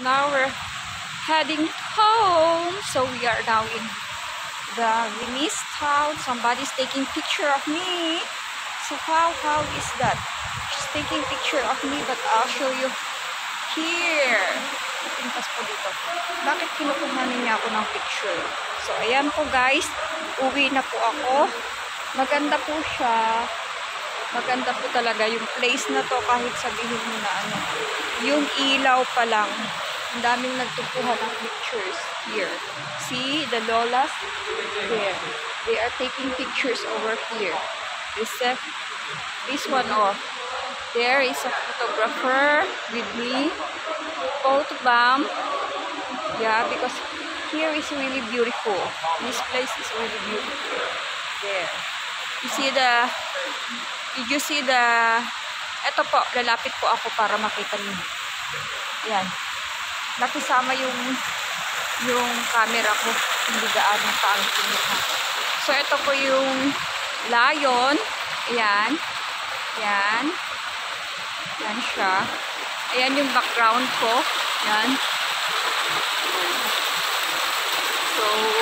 now we're heading home. So we are now in the Venice town. Somebody's taking picture of me. So how is that? She's taking picture of me, but I'll show you here. Pintas po dito. Bakit kinukuha niya ako ng picture? So ayan po guys, uwi na po ako. Maganda po siya. Maganda po talaga yung place na to, kahit sabihin mo na ano. Yung ilaw pa lang. Ang daming nagtukuha ng pictures here. See the lolas there. They are taking pictures over here. This one off. There is a photographer with me. Both of them. Yeah, because here is really beautiful. This place is really beautiful. There. Did you see the, eto po, lalapit po ako para makita niyo. Yan. Nakisama yung camera ko. Hindi gaano pangit yung mukha. So, ito po yung lion. Ayan. Yan. Yan siya. Ayan yung background ko. Yan. So,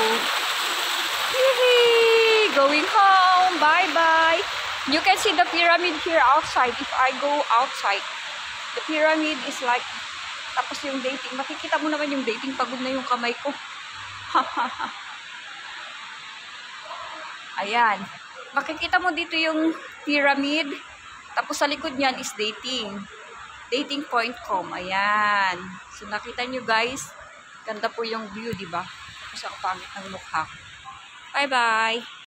yee, going home. Bye-bye. You can see the pyramid here outside. If I go outside, the pyramid is like, tapos yung dating. Makikita mo naman yung dating. Pagod na yung kamay ko. Ayan. Makikita mo dito yung pyramid. Tapos sa likod niyan is dating. Dating.com. Ayan. So nakita nyo guys. Ganda po yung view, diba? Tapos ang pangit ng mukha. Bye-bye.